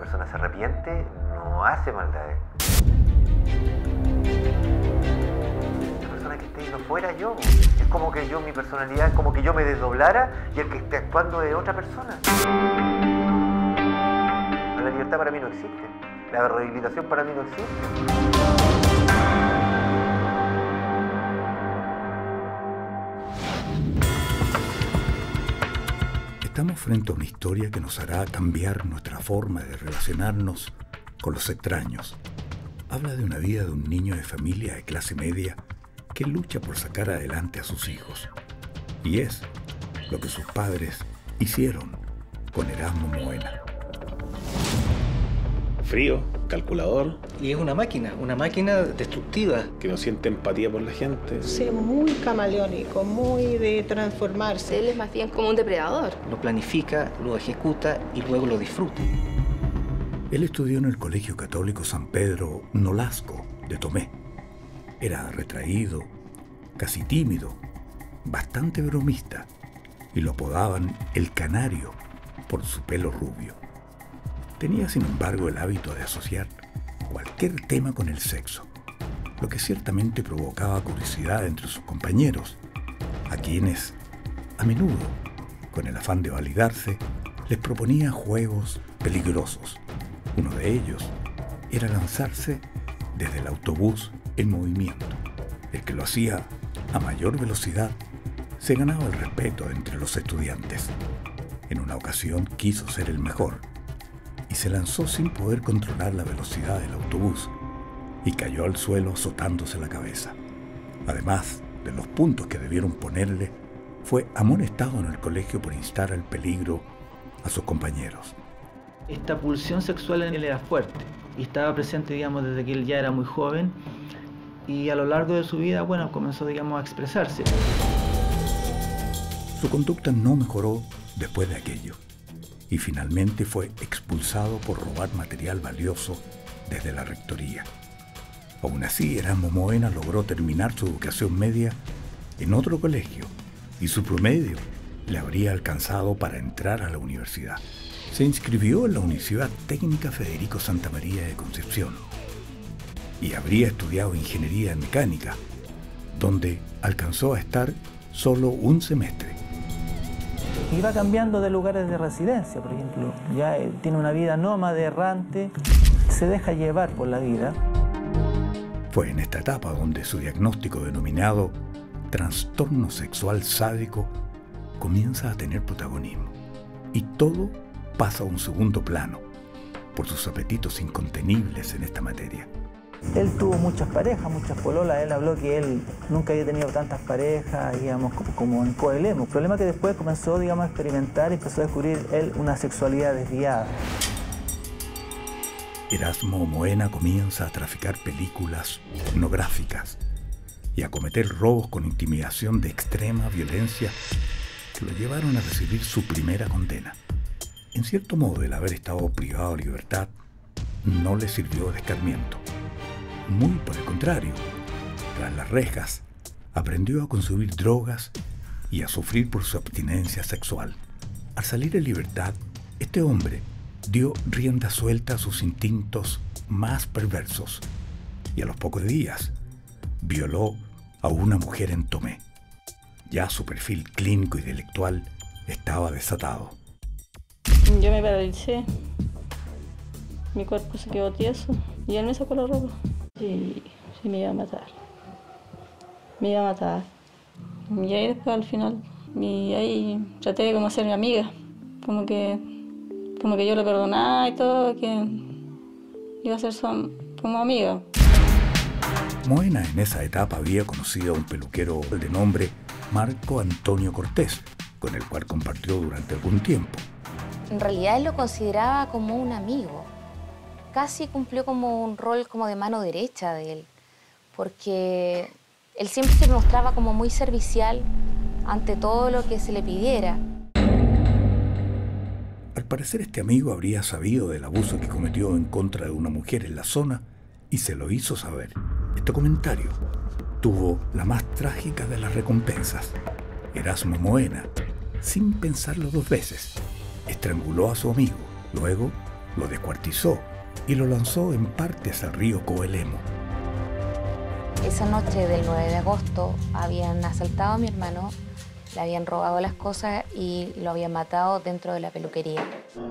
persona se arrepiente, no hace maldades. La persona que esté ahí no fuera yo. Es como que yo, mi personalidad, es como que yo me desdoblara y el que esté actuando es otra persona. La libertad para mí no existe. La rehabilitación para mí no existe. Estamos frente a una historia que nos hará cambiar nuestra forma de relacionarnos con los extraños. Habla de una vida de un niño de familia de clase media que lucha por sacar adelante a sus hijos. Y es lo que sus padres hicieron con Erasmo Moena. Frío, calculador. Y es una máquina destructiva. Que no siente empatía por la gente. Sí, muy camaleónico, muy de transformarse. Él es más bien como un depredador. Lo planifica, lo ejecuta y luego lo disfruta. Él estudió en el Colegio Católico San Pedro Nolasco de Tomé. Era retraído, casi tímido, bastante bromista, y lo apodaban el Canario por su pelo rubio. Tenía, sin embargo, el hábito de asociar cualquier tema con el sexo, lo que ciertamente provocaba curiosidad entre sus compañeros, a quienes, a menudo, con el afán de validarse, les proponía juegos peligrosos. Uno de ellos era lanzarse desde el autobús en movimiento. El que lo hacía a mayor velocidad se ganaba el respeto entre los estudiantes. En una ocasión quiso ser el mejor y se lanzó sin poder controlar la velocidad del autobús y cayó al suelo azotándose la cabeza. Además de los puntos que debieron ponerle, fue amonestado en el colegio por instar al peligro a sus compañeros. Esta pulsión sexual en él era fuerte y estaba presente, digamos, desde que él ya era muy joven, y a lo largo de su vida, bueno, comenzó, digamos, a expresarse. Su conducta no mejoró después de aquello y finalmente fue expulsado por robar material valioso desde la rectoría. Aún así, Erasmo Moena logró terminar su educación media en otro colegio y su promedio le habría alcanzado para entrar a la universidad. Se inscribió en la Universidad Técnica Federico Santa María de Concepción y habría estudiado ingeniería en mecánica, donde alcanzó a estar solo un semestre. Y va cambiando de lugares de residencia, por ejemplo. Ya tiene una vida nómade, errante, se deja llevar por la vida. Fue en esta etapa donde su diagnóstico denominado trastorno sexual sádico comienza a tener protagonismo. Y todo pasa a un segundo plano por sus apetitos incontenibles en esta materia. Él tuvo muchas parejas, muchas pololas. Él habló que él nunca había tenido tantas parejas, digamos, como en Coelemo. El problema es que después comenzó, digamos, a experimentar y empezó a descubrir él una sexualidad desviada. Erasmo Moena comienza a traficar películas pornográficas y a cometer robos con intimidación de extrema violencia que lo llevaron a recibir su primera condena. En cierto modo, el haber estado privado de libertad no le sirvió de escarmiento. Muy por el contrario, tras las rejas, aprendió a consumir drogas y a sufrir por su abstinencia sexual. Al salir en libertad, este hombre dio rienda suelta a sus instintos más perversos y a los pocos días violó a una mujer en Tomé. Ya su perfil clínico y intelectual estaba desatado. Yo me paralicé, mi cuerpo se quedó tieso y él me sacó la ropa. Sí, me iba a matar. Me iba a matar. Y ahí después al final, y ahí traté de como ser mi amiga. Como que yo le perdonaba y todo, que iba a ser como amiga. Moena en esa etapa había conocido a un peluquero de nombre Marco Antonio Cortés, con el cual compartió durante algún tiempo. En realidad él lo consideraba como un amigo. Casi cumplió como un rol como de mano derecha de él, porque él siempre se mostraba como muy servicial ante todo lo que se le pidiera. Al parecer este amigo habría sabido del abuso que cometió en contra de una mujer en la zona y se lo hizo saber. Este comentario tuvo la más trágica de las recompensas. Erasmo Moena, sin pensarlo dos veces, estranguló a su amigo. Luego lo descuartizó y lo lanzó en parte hacia el río Coelemo. Esa noche del 9 de agosto habían asaltado a mi hermano, le habían robado las cosas y lo habían matado dentro de la peluquería.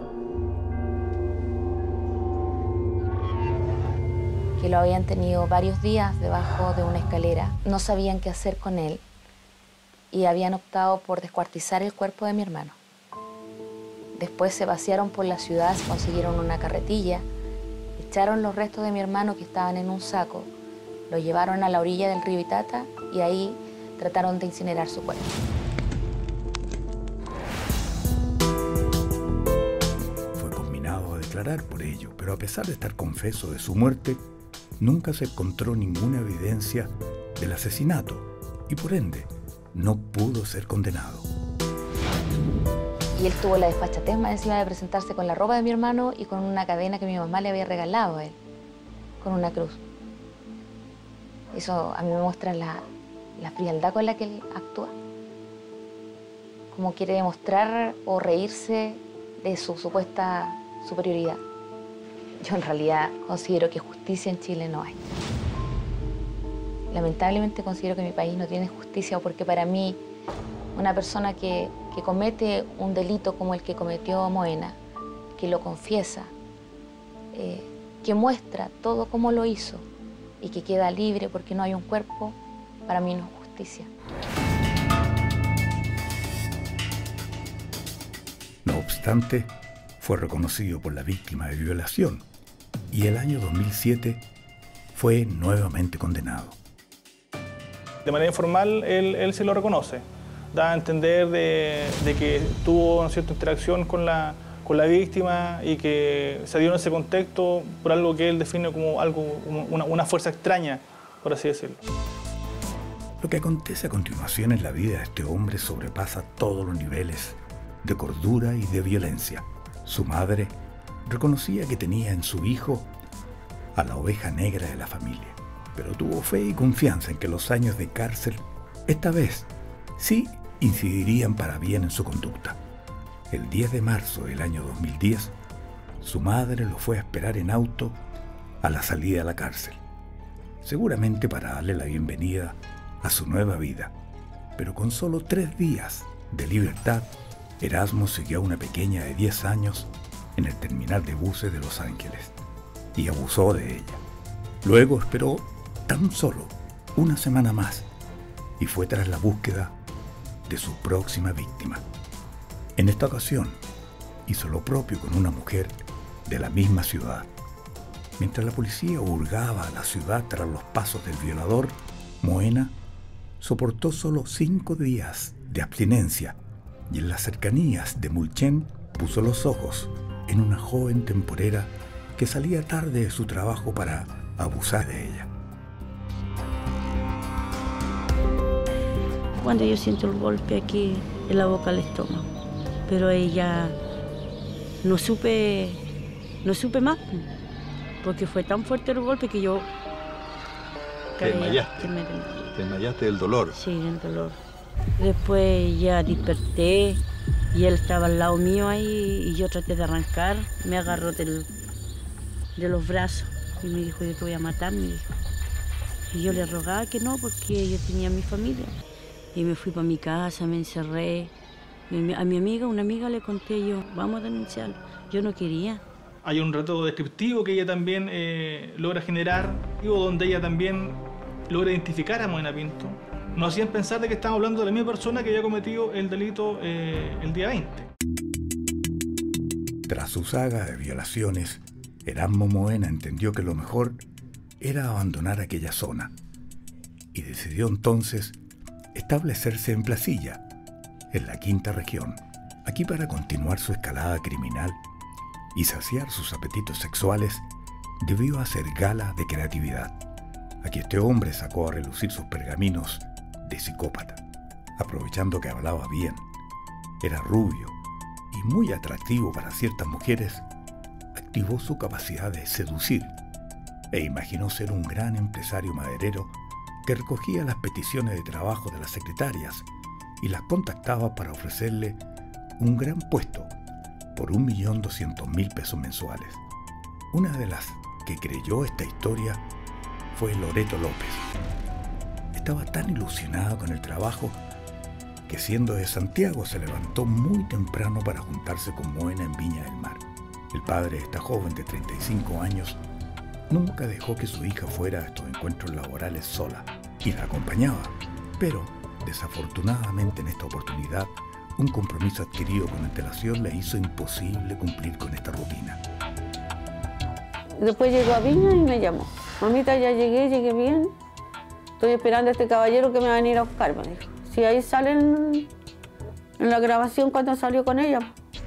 Que lo habían tenido varios días debajo de una escalera. No sabían qué hacer con él y habían optado por descuartizar el cuerpo de mi hermano. Después se vaciaron por la ciudad, se consiguieron una carretilla, echaron los restos de mi hermano que estaban en un saco, lo llevaron a la orilla del río Itata y ahí trataron de incinerar su cuerpo. Fue conminado a declarar por ello, pero a pesar de estar confeso de su muerte, nunca se encontró ninguna evidencia del asesinato y por ende no pudo ser condenado. Y él tuvo la desfachatez más encima de presentarse con la ropa de mi hermano y con una cadena que mi mamá le había regalado a él, con una cruz. Eso a mí me muestra la frialdad con la que él actúa. Como quiere demostrar o reírse de su supuesta superioridad. Yo en realidad considero que justicia en Chile no hay. Lamentablemente considero que mi país no tiene justicia porque para mí una persona que comete un delito como el que cometió Moena, que lo confiesa, que muestra todo cómo lo hizo y que queda libre porque no hay un cuerpo, para mí no es justicia. No obstante, fue reconocido por la víctima de violación y el año 2007 fue nuevamente condenado. De manera informal, él se lo reconoce. Da a entender de que tuvo una cierta interacción con la víctima y que se dio en ese contexto por algo que él define como una fuerza extraña, por así decirlo. Lo que acontece a continuación en la vida de este hombre sobrepasa todos los niveles de cordura y de violencia. Su madre reconocía que tenía en su hijo a la oveja negra de la familia, pero tuvo fe y confianza en que los años de cárcel, esta vez, sí incidirían para bien en su conducta. El 10 de marzo del año 2010, su madre lo fue a esperar en auto a la salida de la cárcel, seguramente para darle la bienvenida a su nueva vida. Pero con solo 3 días de libertad, Erasmo siguió a una pequeña de 10 años en el terminal de buses de Los Ángeles y abusó de ella. Luego esperó tan solo una semana más y fue tras la búsqueda de su próxima víctima. En esta ocasión, hizo lo propio con una mujer de la misma ciudad. Mientras la policía hurgaba a la ciudad tras los pasos del violador, Moena soportó solo 5 días de abstinencia y en las cercanías de Mulchen puso los ojos en una joven temporera que salía tarde de su trabajo para abusar de ella. Cuando yo siento el golpe aquí en la boca del estómago, pero ella no supe más, porque fue tan fuerte el golpe que yo ¿Te desmayaste? ¿Te desmayaste del dolor? Sí, del dolor. Después ya desperté y él estaba al lado mío ahí y yo traté de arrancar, me agarró de los brazos y me dijo, yo te voy a matar, me dijo. Y yo le rogaba que no, porque yo tenía mi familia. Y me fui para mi casa, me encerré. A mi amiga, una amiga le conté yo, vamos a denunciarlo. Yo no quería. Hay un relato descriptivo que ella también logra generar, donde ella también logra identificar a Moena Pinto. Nos hacían pensar de que estábamos hablando de la misma persona que había cometido el delito el día 20. Tras su saga de violaciones, Erasmo Moena entendió que lo mejor era abandonar aquella zona y decidió entonces establecerse en Placilla, en la quinta región, aquí para continuar su escalada criminal y saciar sus apetitos sexuales, debió hacer gala de creatividad. Aquí este hombre sacó a relucir sus pergaminos de psicópata, aprovechando que hablaba bien, era rubio y muy atractivo para ciertas mujeres, activó su capacidad de seducir e imaginó ser un gran empresario maderero que recogía las peticiones de trabajo de las secretarias y las contactaba para ofrecerle un gran puesto por 1.200.000 pesos mensuales. Una de las que creyó esta historia fue Loreto López. Estaba tan ilusionada con el trabajo que, siendo de Santiago, se levantó muy temprano para juntarse con Moena en Viña del Mar. El padre de esta joven de 35 años nunca dejó que su hija fuera a estos encuentros laborales sola y la acompañaba, pero desafortunadamente en esta oportunidad un compromiso adquirido con antelación le hizo imposible cumplir con esta rutina. Después llegó a Viña y me llamó. Mamita, ya llegué bien. Estoy esperando a este caballero que me va a venir a buscar, me dijo. Si ahí salen en la grabación cuando salió con ella.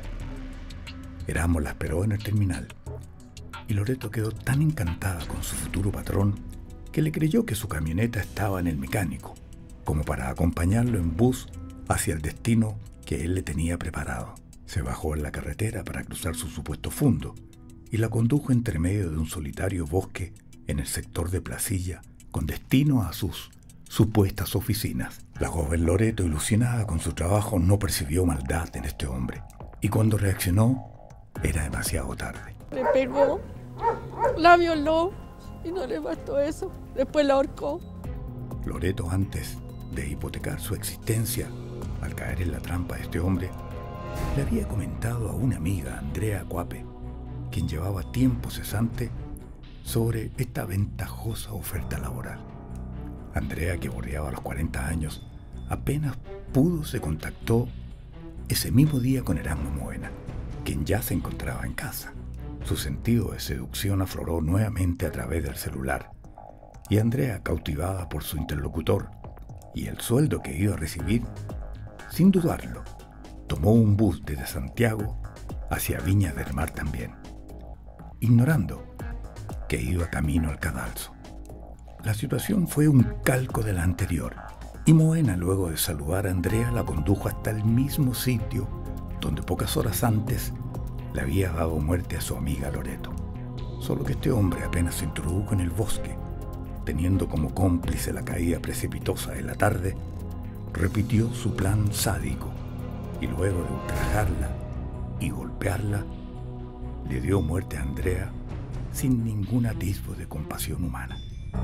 Erasmo la esperó en el terminal y Loreto quedó tan encantada con su futuro patrón que le creyó que su camioneta estaba en el mecánico, como para acompañarlo en bus hacia el destino que él le tenía preparado. Se bajó en la carretera para cruzar su supuesto fundo y la condujo entre medio de un solitario bosque en el sector de Placilla con destino a sus supuestas oficinas. La joven Loreto, ilusionada con su trabajo, no percibió maldad en este hombre y cuando reaccionó era demasiado tarde. Le pegó, la violó y no le bastó eso. Después la ahorcó. Loreto, antes de hipotecar su existencia al caer en la trampa de este hombre, le había comentado a una amiga, Andrea Cuape, quien llevaba tiempo cesante, sobre esta ventajosa oferta laboral. Andrea, que bordeaba los 40 años, apenas pudo se contactó ese mismo día con Erasmo Moena, quien ya se encontraba en casa. Su sentido de seducción afloró nuevamente a través del celular, y Andrea, cautivada por su interlocutor y el sueldo que iba a recibir, sin dudarlo, tomó un bus desde Santiago hacia Viña del Mar también, ignorando que iba camino al cadalso. La situación fue un calco de la anterior, y Moena, luego de saludar a Andrea, la condujo hasta el mismo sitio donde pocas horas antes le había dado muerte a su amiga Loreto. Solo que este hombre apenas se introdujo en el bosque, teniendo como cómplice la caída precipitosa de la tarde, repitió su plan sádico y luego de ultrajarla y golpearla, le dio muerte a Andrea sin ningún atisbo de compasión humana.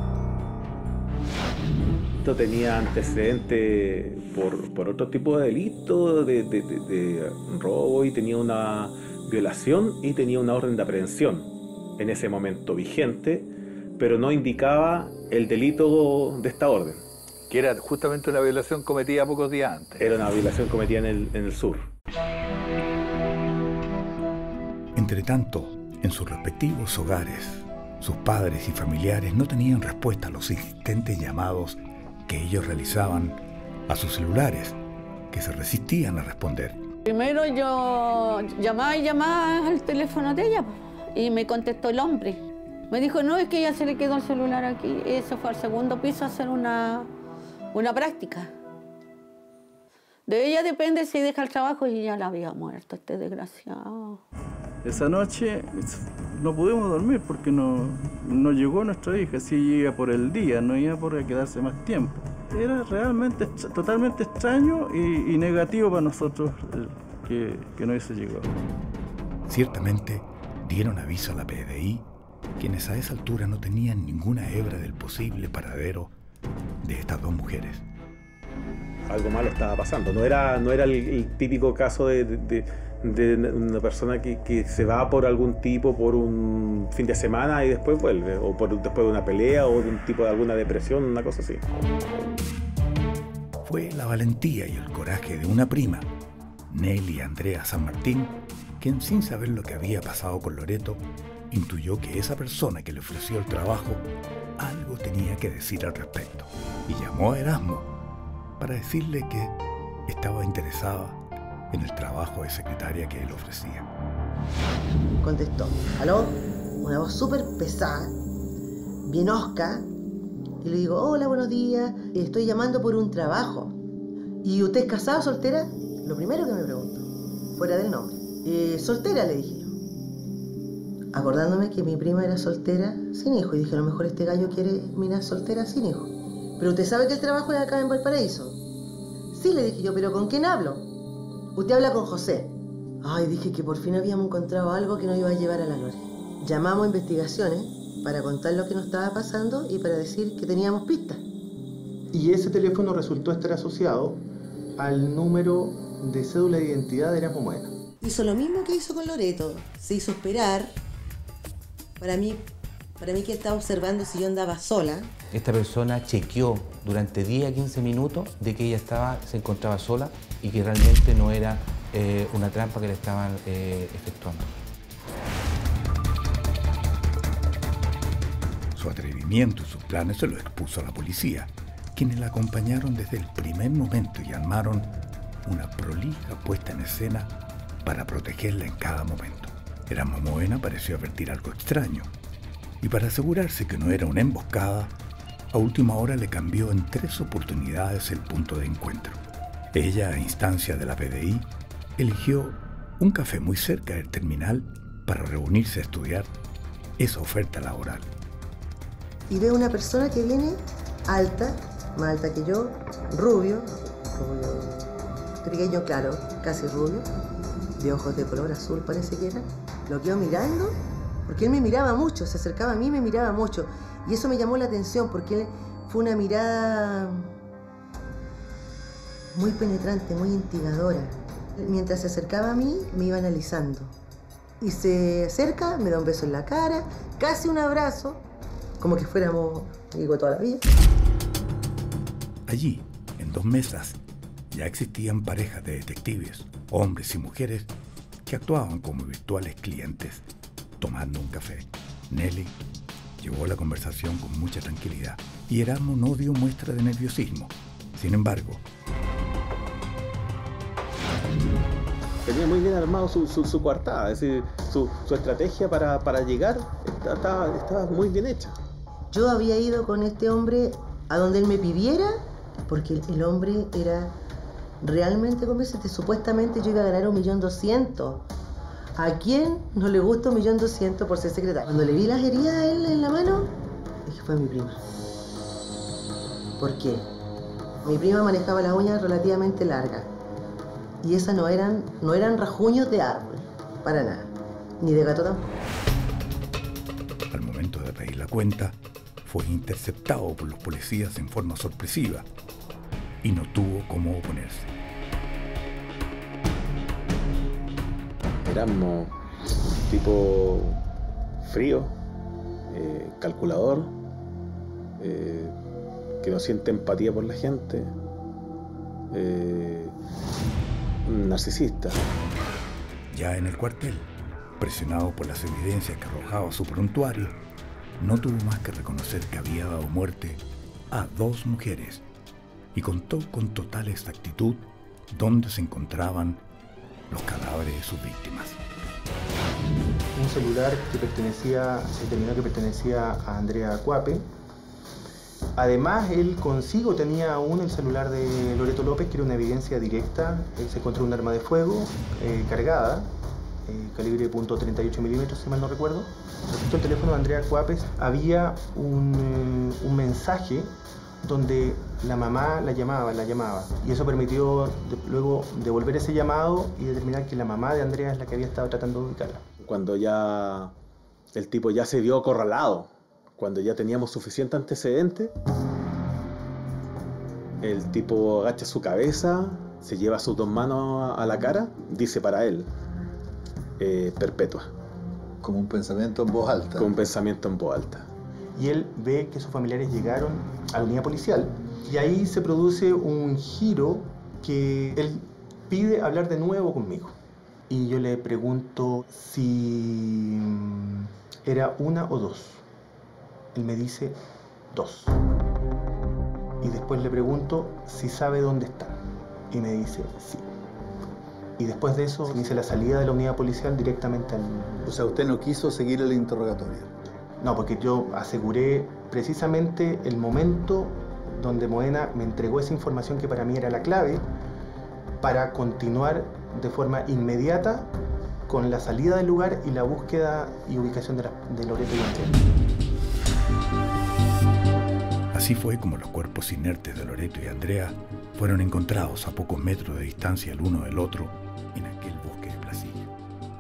Esto tenía antecedentes por otro tipo de delito, de robo, y tenía una violación y tenía una orden de aprehensión en ese momento vigente, pero no indicaba el delito de esta orden. Que era justamente una violación cometida pocos días antes. Era una violación cometida en el sur. Entretanto, en sus respectivos hogares, sus padres y familiares no tenían respuesta a los insistentes llamados que ellos realizaban a sus celulares, que se resistían a responder. Primero yo llamaba al teléfono de ella y me contestó el hombre. Me dijo, no, es que ella se le quedó el celular aquí. Eso fue al segundo piso a hacer una práctica. De ella depende si deja el trabajo y ya la había muerto, este desgraciado. Esa noche no pudimos dormir porque no llegó nuestra hija. Sí iba por el día, no iba por quedarse más tiempo. Era realmente totalmente extraño y negativo para nosotros que no hubiese llegado. Ciertamente dieron aviso a la PDI, quienes a esa altura no tenían ninguna hebra del posible paradero de estas dos mujeres. Algo malo estaba pasando. No era el típico caso de una persona que se va por algún tipo por un fin de semana y después vuelve, o después de una pelea o de un tipo de alguna depresión, una cosa así. Fue la valentía y el coraje de una prima, Nelly Andrea San Martín, quien, sin saber lo que había pasado con Loreto, intuyó que esa persona que le ofreció el trabajo algo tenía que decir al respecto, y llamó a Erasmo para decirle que estaba interesada en el trabajo de secretaria que él ofrecía. Contestó, ¿aló? Una voz súper pesada, bien hosca, y le digo, hola, buenos días, estoy llamando por un trabajo. ¿Y usted es casada o soltera? Lo primero que me preguntó, fuera del nombre. Soltera, le dije yo, acordándome que mi prima era soltera sin hijo, y dije, a lo mejor este gallo quiere mirar soltera sin hijo. Pero usted sabe que el trabajo es acá en Valparaíso. Sí, le dije yo, pero ¿con quién hablo? Usted habla con José. Ay, dije que por fin habíamos encontrado algo que nos iba a llevar a la Lore. Llamamos a investigaciones para contar lo que nos estaba pasando y para decir que teníamos pistas. Y ese teléfono resultó estar asociado al número de cédula de identidad de Erasmo Moena. Hizo lo mismo que hizo con Loreto. Se hizo esperar. Para mí que estaba observando si yo andaba sola. Esta persona chequeó durante 10 a 15 minutos de que ella se encontraba sola y que realmente no era una trampa que le estaban efectuando. Su atrevimiento y sus planes se lo expuso a la policía, quienes la acompañaron desde el primer momento y armaron una prolija puesta en escena para protegerla en cada momento. Erasmo Moena pareció advertir algo extraño, y para asegurarse que no era una emboscada, a última hora le cambió en 3 oportunidades el punto de encuentro. Ella, a instancia de la PDI, eligió un café muy cerca del terminal para reunirse a estudiar esa oferta laboral. Y veo una persona que viene alta, más alta que yo, rubio, trigueño claro, casi rubio, de ojos de color azul parece que era. Lo quedo mirando, porque él me miraba mucho, se acercaba a mí y me miraba mucho. Y eso me llamó la atención, porque fue una mirada muy penetrante, muy instigadora. Mientras se acercaba a mí, me iba analizando. Y se acerca, me da un beso en la cara, casi un abrazo, como que fuéramos amigos toda la vida. Allí, en 2 mesas, ya existían parejas de detectives, hombres y mujeres, que actuaban como virtuales clientes, tomando un café. Nelly llevó la conversación con mucha tranquilidad y Erasmo no dio muestra de nerviosismo. Sin embargo, tenía muy bien armado su coartada, es decir, su estrategia para llegar estaba muy bien hecha. Yo había ido con este hombre a donde él me pidiera, porque el hombre era realmente convincente. Supuestamente yo iba a ganar 1.200.000. ¿A quién no le gusta 1.200.000 por ser secretaria? Cuando le vi las heridas a él en la mano, dije, fue mi prima. ¿Por qué? Mi prima manejaba las uñas relativamente largas. Y esas no eran rajuños de árbol, para nada. Ni de gato tampoco. Al momento de pedir la cuenta, fue interceptado por los policías en forma sorpresiva y no tuvo cómo oponerse. Erasmo, un tipo frío, calculador, que no siente empatía por la gente, un narcisista. Ya en el cuartel, presionado por las evidencias que arrojaba su prontuario, no tuvo más que reconocer que había dado muerte a 2 mujeres y contó con total exactitud dónde se encontraban los cadáveres de sus víctimas. Un celular que pertenecía a Andrea Cuape. Además, él consigo tenía aún el celular de Loreto López, que era una evidencia directa. Se encontró un arma de fuego cargada, calibre .38 milímetros, si mal no recuerdo. Respecto al teléfono de Andrea Cuapes, había un mensaje donde la mamá la llamaba, y eso permitió luego devolver ese llamado y determinar que la mamá de Andrea es la que había estado tratando de ubicarla. Cuando ya el tipo ya se vio acorralado, cuando ya teníamos suficiente antecedente, el tipo agacha su cabeza, se lleva sus 2 manos a la cara, dice para él, perpetua. Como un pensamiento en voz alta. Como un pensamiento en voz alta. Y él ve que sus familiares llegaron a la unidad policial y ahí se produce un giro que él pide hablar de nuevo conmigo. Y yo le pregunto si era 1 o 2. Él me dice 2. Y después le pregunto si sabe dónde están. Y me dice sí. Y después de eso inicia la salida de la unidad policial directamente al... O sea, usted no quiso seguir el interrogatorio. No, porque yo aseguré precisamente el momento donde Moena me entregó esa información que para mí era la clave para continuar de forma inmediata con la salida del lugar y la búsqueda y ubicación de Loreto y Andrea. Así fue como los cuerpos inertes de Loreto y Andrea fueron encontrados a pocos metros de distancia el uno del otro en aquel bosque de Placilla.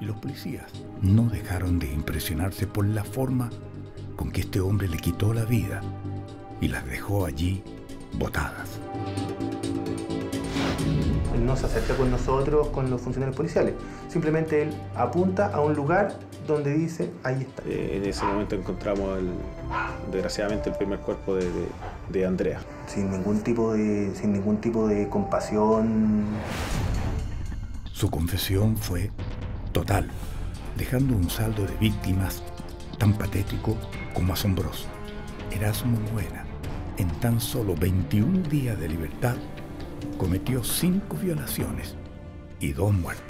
Los policías no dejaron de impresionarse por la forma con que este hombre le quitó la vida y las dejó allí botadas. Él no se acerca con nosotros, con los funcionarios policiales. Simplemente él apunta a un lugar donde dice, ahí está. En ese momento encontramos, desgraciadamente, el primer cuerpo de Andrea. Sin ningún tipo de compasión. Su confesión fue total, dejando un saldo de víctimas tan patético como asombroso. Erasmo Moena, en tan solo 21 días de libertad, cometió 5 violaciones y 2 muertes.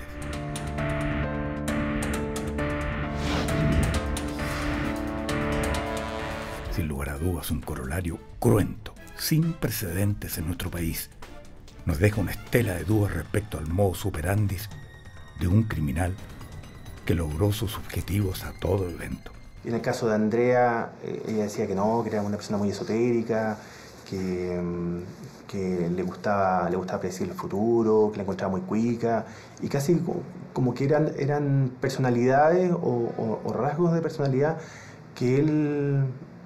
Sin lugar a dudas, un corolario cruento, sin precedentes en nuestro país, nos deja una estela de dudas respecto al modus operandi de un criminal que logró sus objetivos a todo evento. En el caso de Andrea, ella decía que no, que era una persona muy esotérica, que le gustaba predecir el futuro, que la encontraba muy cuica, y casi como que eran personalidades o rasgos de personalidad que él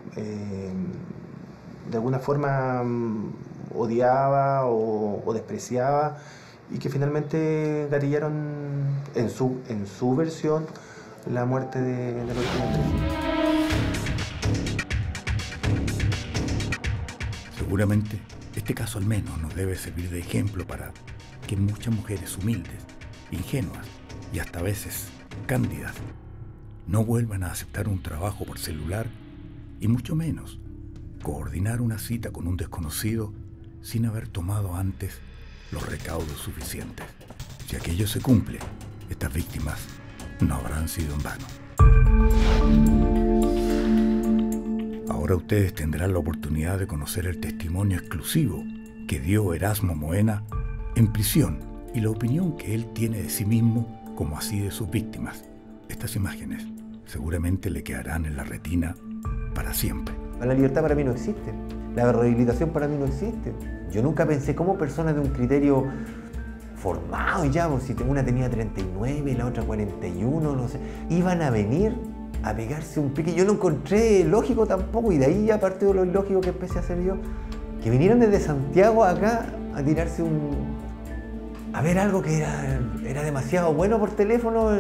de alguna forma odiaba o despreciaba, y que finalmente gatillaron en su versión la muerte de la pequeña Andrea. Seguramente este caso al menos nos debe servir de ejemplo para que muchas mujeres humildes, ingenuas y hasta a veces cándidas no vuelvan a aceptar un trabajo por celular y mucho menos coordinar una cita con un desconocido sin haber tomado antes los recaudos suficientes. Si aquello se cumple, estas víctimas no habrán sido en vano. Ahora ustedes tendrán la oportunidad de conocer el testimonio exclusivo que dio Erasmo Moena en prisión y la opinión que él tiene de sí mismo como así de sus víctimas. Estas imágenes seguramente le quedarán en la retina para siempre. La libertad para mí no existe, la rehabilitación para mí no existe. Yo nunca pensé cómo personas de un criterio formado ya, pues, si una tenía 39 y la otra 41, no sé, iban a venir a pegarse un pique. Yo no encontré lógico tampoco, y de ahí ya parte de lo ilógico que empecé a hacer yo, que vinieron desde Santiago acá a tirarse a ver algo que era demasiado bueno por teléfono.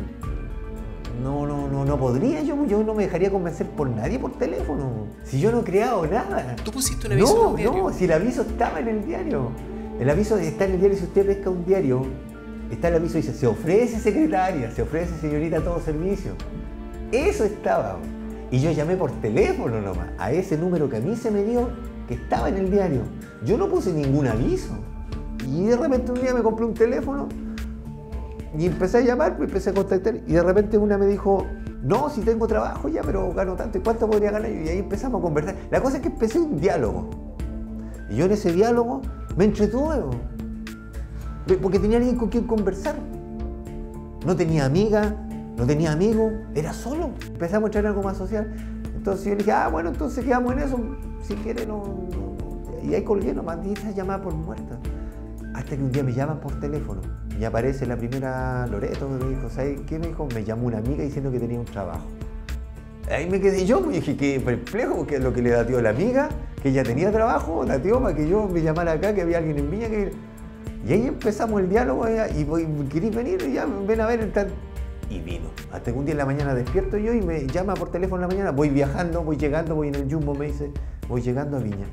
No podría, yo no me dejaría convencer por nadie por teléfono. Si yo no he creado nada. ¿Tú pusiste un aviso en el diario? No, si el aviso estaba en el diario. El aviso está en el diario. Si usted pesca un diario, está el aviso, dice, se ofrece secretaria, se ofrece señorita a todo servicio. Eso estaba. Y yo llamé por teléfono nomás, a ese número que a mí se me dio, que estaba en el diario. Yo no puse ningún aviso. Y de repente un día me compré un teléfono y empecé a llamar, pues empecé a contactar, y de repente una me dijo, no, si tengo trabajo ya, pero gano tanto, ¿y cuánto podría ganar yo? Y ahí empezamos a conversar. La cosa es que empecé un diálogo. Y yo en ese diálogo me entretuve, porque tenía alguien con quien conversar. No tenía amiga, no tenía amigo, era solo. Empezamos a traer algo más social. Entonces yo le dije, bueno, entonces quedamos en eso, si quiere no. Y ahí colgué, nomás di esa llamada por muerta. Hasta que un día me llaman por teléfono y aparece la primera Loreto, me dijo, ¿sabes qué? Me dijo, me llamó una amiga diciendo que tenía un trabajo. Ahí me quedé yo, pues dije, qué perplejo, porque es lo que le dateó la amiga, que ella tenía trabajo, dateó para que yo me llamara acá, que había alguien en Viña que... Y ahí empezamos el diálogo, y ¿querés venir? Y ya, ven a ver, y vino. Hasta que un día en la mañana despierto yo y me llama por teléfono en la mañana, voy viajando, voy llegando, voy en el Jumbo, me dice, voy llegando a Viña.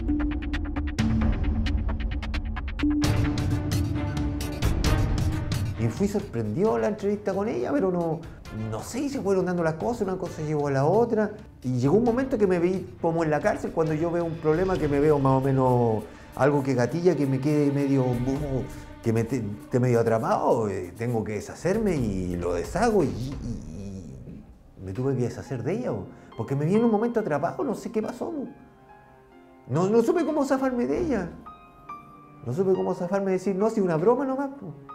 Y fui sorprendido la entrevista con ella, pero no sé, se fueron dando las cosas, una cosa llevó a la otra. Y llegó un momento que me vi como en la cárcel, cuando yo veo un problema que me veo más o menos algo que gatilla, que me quede medio, que me esté medio atrapado, tengo que deshacerme y lo deshago y me tuve que deshacer de ella, porque me vi en un momento atrapado, no sé qué pasó. No supe cómo zafarme de ella. No supe cómo zafarme de decir, no, si una broma nomás.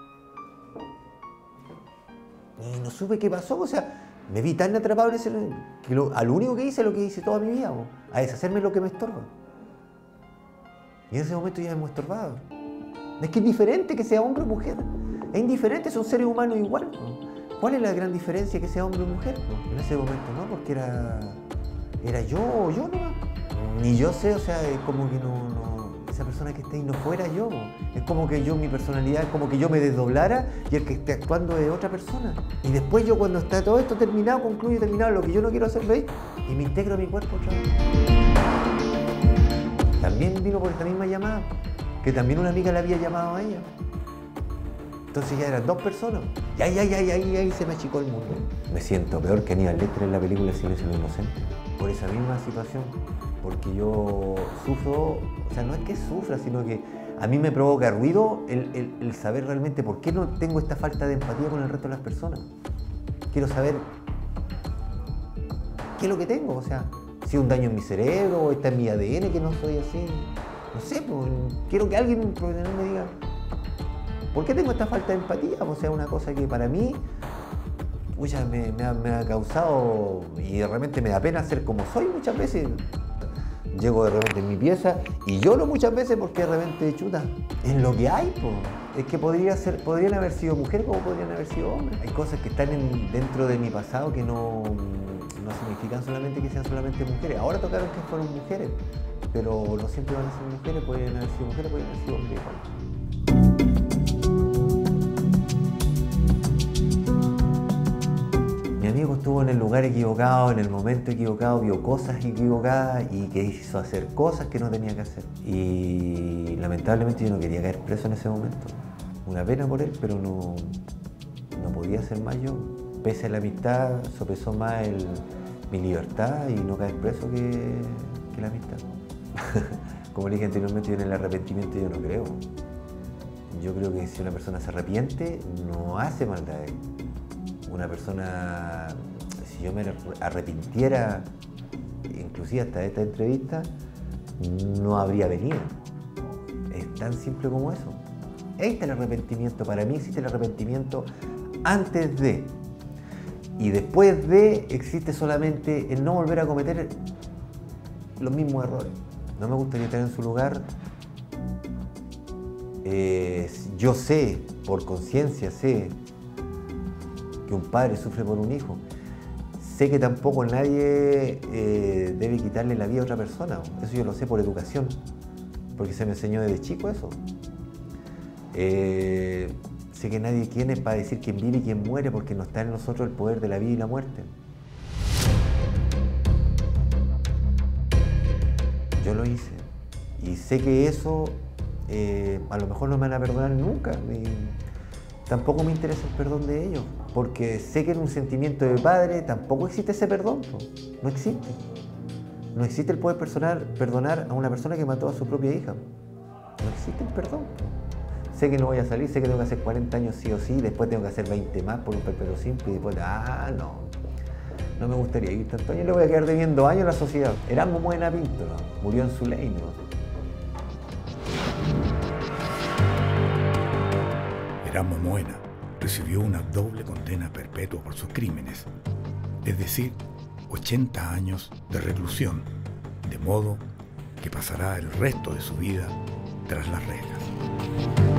Y no supe qué pasó, o sea, me vi tan atrapado en ese, que lo único que hice es lo que hice toda mi vida, a deshacerme de lo que me estorba. Y en ese momento ya me hemos estorbado. Es que es diferente que sea hombre o mujer, es indiferente, son seres humanos igual. ¿Cuál es la gran diferencia que sea hombre o mujer? En ese momento no, porque era yo nomás. Ni yo sé, o sea, es como que esa persona que está ahí no fuera yo. Es como que yo, mi personalidad, es como que yo me desdoblara y el que esté actuando es otra persona. Y después yo, cuando está todo esto terminado, concluye terminado lo que yo no quiero hacer, ¿veis? Y me integro a mi cuerpo otra vez. También vino por esta misma llamada, que también una amiga le había llamado a ella. Entonces ya eran 2 personas. Y ahí se me achicó el mundo. Me siento peor que Aníbal Lecter en la película El silencio de los inocentes. Por esa misma situación. Porque yo sufro, o sea, no es que sufra, sino que a mí me provoca ruido el saber realmente por qué no tengo esta falta de empatía con el resto de las personas. Quiero saber qué es lo que tengo, o sea, si es un daño en mi cerebro o está en mi ADN que no soy así. No sé, pues, quiero que alguien, un profesional, me diga ¿por qué tengo esta falta de empatía? O sea, una cosa que para mí me ha causado, y de repente me da pena ser como soy muchas veces. Llego de repente en mi pieza y lloro muchas veces porque de repente, chuta, es lo que hay, po. Es que podrían haber sido mujeres como podrían haber sido hombres. Hay cosas que están dentro de mi pasado que no significan solamente que sean solamente mujeres. Ahora tocaron que fueron mujeres, pero no siempre van a ser mujeres, podrían haber sido mujeres, podrían haber sido hombres igual. Mi amigo estuvo en el lugar equivocado, en el momento equivocado, vio cosas equivocadas y que hizo hacer cosas que no tenía que hacer. Y lamentablemente yo no quería caer preso en ese momento. Una pena por él, pero no podía hacer más yo. Pese a la amistad, sopesó más mi libertad y no caer preso que la amistad. Como le dije anteriormente, yo en el arrepentimiento yo no creo. Yo creo que si una persona se arrepiente, no hace maldades. Una persona, si yo me arrepintiera, inclusive hasta esta entrevista, no habría venido. Es tan simple como eso. Ahí está el arrepentimiento. Para mí existe el arrepentimiento antes de. Y después de existe solamente el no volver a cometer los mismos errores. No me gustaría estar en su lugar. Yo sé, por conciencia, sé que un padre sufre por un hijo. Sé que tampoco nadie debe quitarle la vida a otra persona. Eso yo lo sé por educación, porque se me enseñó desde chico eso. Sé que nadie quién es para decir quién vive y quién muere, porque no está en nosotros el poder de la vida y la muerte. Yo lo hice y sé que eso a lo mejor no me van a perdonar nunca. Tampoco me interesa el perdón de ellos, porque sé que en un sentimiento de padre tampoco existe ese perdón. No existe. No existe el poder perdonar a una persona que mató a su propia hija. No existe el perdón. Sé que no voy a salir, sé que tengo que hacer 40 años sí o sí, después tengo que hacer 20 más por un perpetro simple y después, no me gustaría ir tanto años, le voy a quedar debiendo años a la sociedad. Erasmo Moena Pinto, ¿no? Murió en su ley, ¿no? Erasmo Moena recibió una doble condena perpetua por sus crímenes, es decir, 80 años de reclusión, de modo que pasará el resto de su vida tras las rejas.